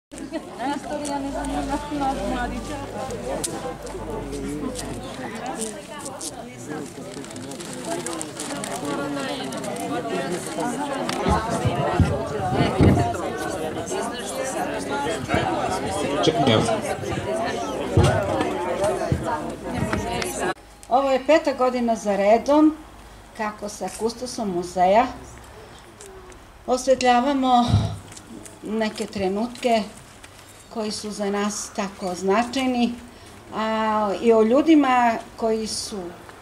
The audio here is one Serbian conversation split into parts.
Ovo je 5. godina za redom kako sa kustosom muzeja osvetljavamo neke trenutke koji su za nas tako značajni, a i o ljudima koji su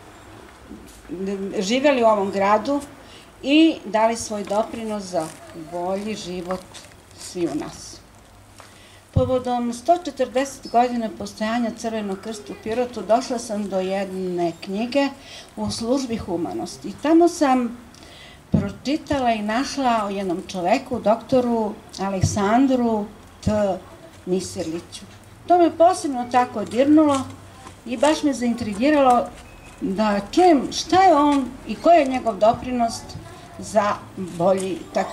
živeli u ovom gradu i dali svoj doprinos za bolji život svi u nas. Povodom 140 godina postojanja Crvenog krsta u Pirotu došla sam do jedne knjige u službi humanosti. Tamo sam pročitala i našla o jednom čoveku, doktoru Aleksandru T. Misirliću. To me posebno tako dirnulo i baš me zaintrigiralo da čujem šta je on i koji je njegov doprinos za boljitak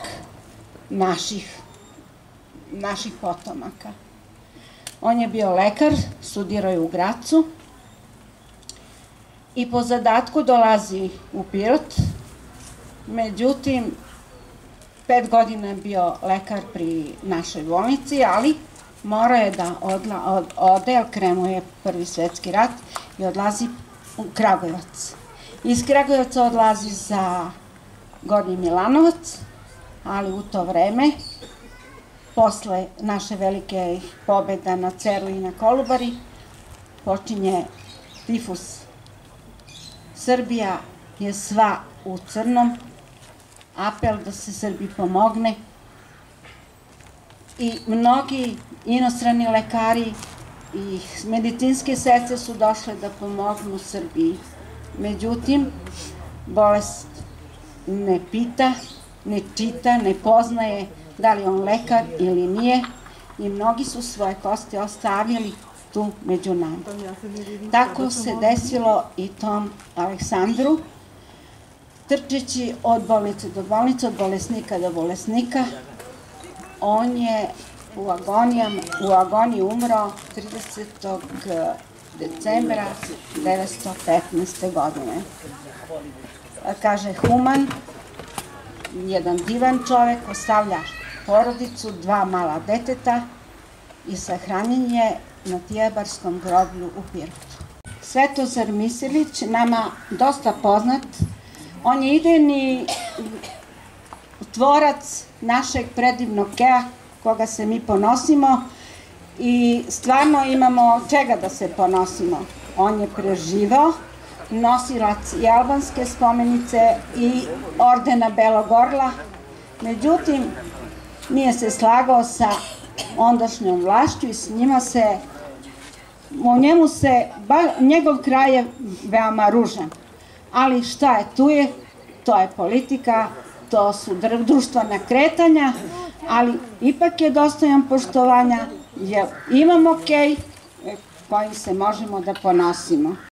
naših potomaka. On je bio lekar, studirao je u Gracu i po zadatku dolazi u Pirot. Međutim, 5 godina je bio lekar pri našoj bolnici, ali morao je da ode, jer krenuo je Prvi svetski rat i odlazi u Kragujevac. Iz Kragujevca odlazi za Gornji Milanovac, ali u to vreme, posle naše velike pobjede na Ceru i na Kolubari, počinje tifus. Srbija je sva u crnom, apel da se Srbiji pomogne i mnogi inostrani lekari i medicinske sestre su došle da pomognu Srbiji. Međutim, bolest ne pita, ne čita, ne poznaje da li je on lekar ili nije i mnogi su svoje kosti ostavili tu među nama. Tako se desilo i tom Aleksandru, trčeći od bolnice do bolnice, od bolesnika do bolesnika. On je u agoniji umro 30. decembra 1915. godine. Kaže, human, jedan divan čovek, ostavlja porodicu, 2 mala deteta i sahranjen je na Tijabarskom groblju u Pirotu. Svetozar Misirlić, nama dosta poznat, on je idejni tvorac našeg predivnog Kea, koga se mi ponosimo i stvarno imamo čega da se ponosimo. On je preživao, nosilac i albanske spomenice i ordena Belog orla, međutim nije se slagao sa ondašnjom vlašću i s njima se, njegov kraj je veoma ružan. Ali šta je tu je, to je politika, to su društvena kretanja, ali ipak je dostojan poštovanja jer imamo Kej kojim se možemo da ponosimo.